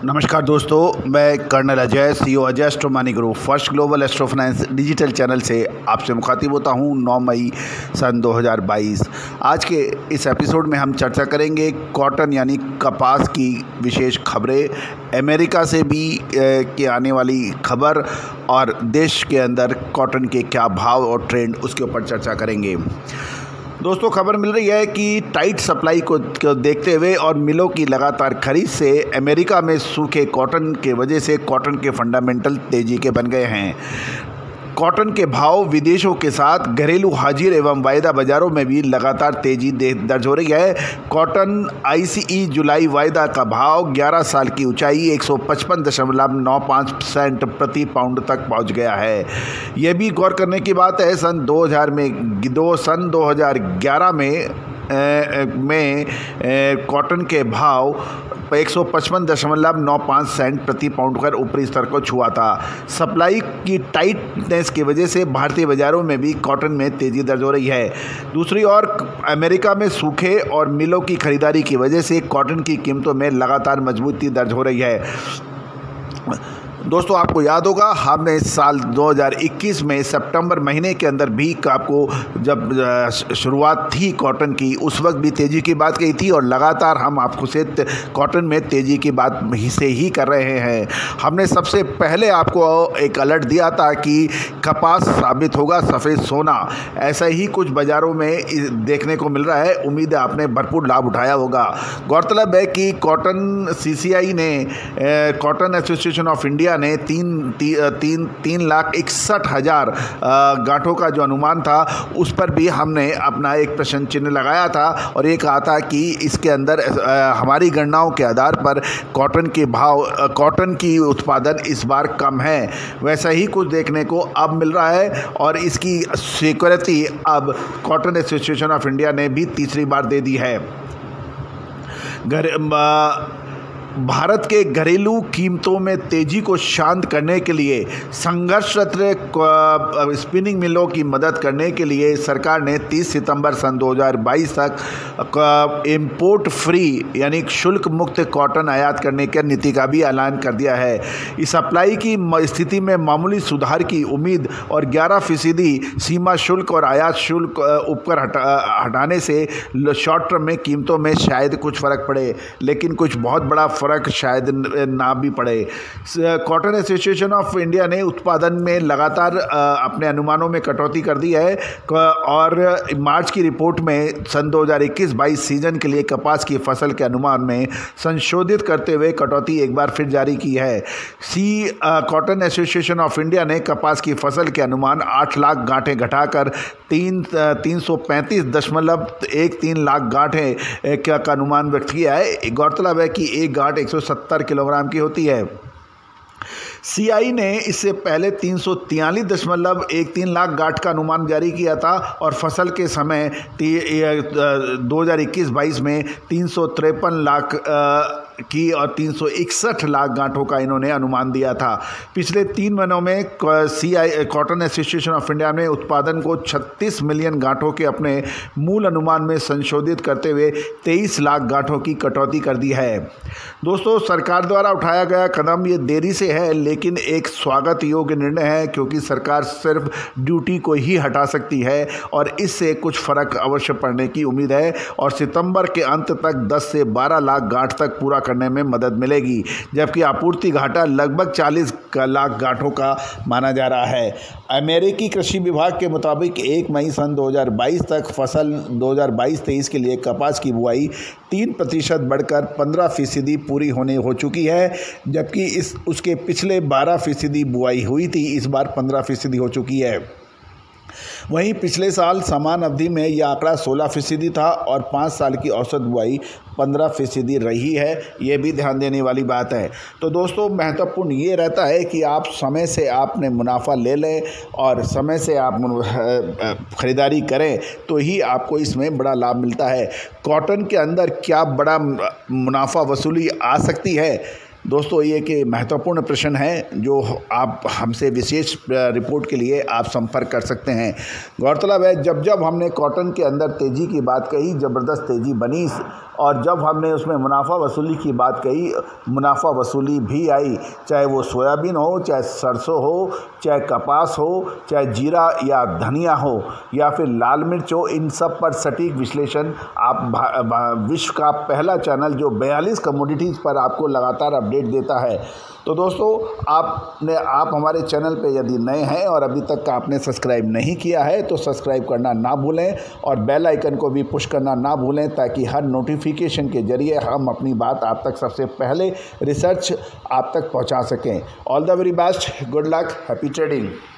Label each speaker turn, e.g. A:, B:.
A: नमस्कार दोस्तों, मैं colonel Ajay, CEO Ajay astro money group first global astro finance digital channel से आपसे मुखातिब होता हूं 9 मई सन 2022। आज के इस एपिसोड में हम चर्चा करेंगे कॉटन यानी कपास की विशेष खबरें, अमेरिका से भी के आने वाली खबर और देश के अंदर कॉटन के क्या भाव और ट्रेंड, उसके ऊपर चर्चा करेंगे। दोस्तों, खबर मिल रही है कि टाइट सप्लाई को देखते हुए और मिलों की लगातार खरीद से अमेरिका में सूखे कॉटन के वजह से कॉटन के फंडामेंटल तेजी के बन गए हैं। कॉटन के भाव विदेशों के साथ घरेलू हाजिर एवं वायदा बाजारों में भी लगातार तेजी दर्ज हो रही है। कॉटन आईसीई जुलाई वायदा का भाव 11 साल की ऊंचाई 155.95 सेंट प्रति पाउंड तक पहुंच गया है। यह भी गौर करने की बात है, सन 2011 में कॉटन के भाव 155.95 सेंट प्रति पाउंड कर ऊपरी स्तर को छुआ था। सप्लाई की टाइटनेस की वजह से भारतीय बाजारों में भी कॉटन में तेजी दर्ज हो रही है। दूसरी ओर अमेरिका में सूखे और मिलों की खरीदारी की वजह से कॉटन की कीमतों में लगातार मजबूती दर्ज हो रही है। दोस्तों, आपको याद होगा, हमने साल 2021 में सितंबर महीने के अंदर भी आपको जब शुरुआत थी कॉटन की, उस वक्त भी तेज़ी की बात कही थी और लगातार हम आपको से कॉटन में तेज़ी की बात से ही कर रहे हैं। हमने सबसे पहले आपको एक अलर्ट दिया था कि कपास साबित होगा सफ़ेद सोना। ऐसा ही कुछ बाज़ारों में देखने को मिल रहा है। उम्मीद है आपने भरपूर लाभ उठाया होगा। गौरतलब है कि कॉटन CCI ने कॉटन एसोसिएशन ऑफ इंडिया ने 3,61,000 गांठों का जो अनुमान था, उस पर भी हमने अपना एक प्रश्न चिन्ह लगाया था और ये कहा था कि इसके अंदर हमारी गणनाओं के आधार पर कॉटन के भाव, कॉटन की उत्पादन इस बार कम है। वैसा ही कुछ देखने को अब मिल रहा है और इसकी स्वीकृति अब कॉटन एसोसिएशन ऑफ इंडिया ने भी तीसरी बार दे दी है। भारत के घरेलू कीमतों में तेजी को शांत करने के लिए संघर्षरत स्पिनिंग मिलों की मदद करने के लिए सरकार ने 30 सितंबर सन 2022 तक इंपोर्ट फ्री यानी शुल्क मुक्त कॉटन आयात करने की नीति का भी ऐलान कर दिया है। इस सप्लाई की स्थिति में मामूली सुधार की उम्मीद और 11% सीमा शुल्क और आयात शुल्क ऊपर हटाने से शॉर्ट टर्म में कीमतों में शायद कुछ फ़र्क पड़े, लेकिन कुछ बहुत बड़ा फ़र्क शायद ना भी पड़े। कॉटन एसोसिएशन ऑफ इंडिया ने उत्पादन में लगातार अपने अनुमानों में कटौती कर दी है और मार्च की रिपोर्ट में सन 2021-22 सीजन के लिए कपास की फसल के अनुमान में संशोधित करते हुए कटौती एक बार फिर जारी की है। कॉटन एसोसिएशन ऑफ इंडिया ने कपास की फसल के अनुमान 8 लाख गांठें घटाकर 335.13 लाख गांठें का अनुमान व्यक्त किया है। गौरतलब है कि एक गांठ 170 किलोग्राम की होती है। CI ने इससे पहले 343.13 लाख गांठ का अनुमान जारी किया था और फसल के समय 2021-22 में 353 लाख की और 361 लाख गांठों का इन्होंने अनुमान दिया था। पिछले 3 महीनों में कॉटन एसोसिएशन ऑफ इंडिया ने उत्पादन को 36 मिलियन गांठों के अपने मूल अनुमान में संशोधित करते हुए 23 लाख गांठों की कटौती कर दी है। दोस्तों, सरकार द्वारा उठाया गया कदम ये देरी से है, लेकिन एक स्वागत योग्य निर्णय है, क्योंकि सरकार सिर्फ ड्यूटी को ही हटा सकती है और इससे कुछ फ़र्क अवश्य पड़ने की उम्मीद है और सितंबर के अंत तक 10 से 12 लाख गांठ तक पूरा करने में मदद मिलेगी, जबकि आपूर्ति घाटा लगभग 40 लाख गांठों का माना जा रहा है। अमेरिकी कृषि विभाग के मुताबिक 1 मई सन 2022 तक फसल 2022-23 के लिए कपास की बुआई 3% बढ़कर 15% पूरी हो चुकी है, जबकि उसके पिछले 12% बुआई हुई थी, इस बार 15% हो चुकी है। वहीं पिछले साल समान अवधि में यह आंकड़ा 16% था और 5 साल की औसत बुआई 15% रही है। ये भी ध्यान देने वाली बात है। तो दोस्तों, महत्वपूर्ण ये रहता है कि आप समय से आपने मुनाफा ले लें और समय से आप ख़रीदारी करें, तो ही आपको इसमें बड़ा लाभ मिलता है। कॉटन के अंदर क्या बड़ा मुनाफा वसूली आ सकती है, दोस्तों ये कि महत्वपूर्ण प्रश्न है जो आप हमसे विशेष रिपोर्ट के लिए आप संपर्क कर सकते हैं। गौरतलब है जब जब हमने कॉटन के अंदर तेज़ी की बात कही, ज़बरदस्त तेज़ी बनी, और जब हमने उसमें मुनाफा वसूली की बात कही, मुनाफा वसूली भी आई, चाहे वो सोयाबीन हो, चाहे सरसों हो, चाहे कपास हो, चाहे जीरा या धनिया हो, या फिर लाल मिर्च हो, इन सब पर सटीक विश्लेषण आप विश्व का पहला चैनल जो 42 कमोडिटीज़ पर आपको लगातार अपडेट देता है। तो दोस्तों आप हमारे चैनल पे यदि नए हैं और अभी तक आपने सब्सक्राइब नहीं किया है तो सब्सक्राइब करना ना भूलें और बेल आइकन को भी पुश करना ना भूलें, ताकि हर नोटिफिकेशन के जरिए हम अपनी बात आप तक सबसे पहले रिसर्च आप तक पहुंचा सकें। All the very best, good luck, happy trading.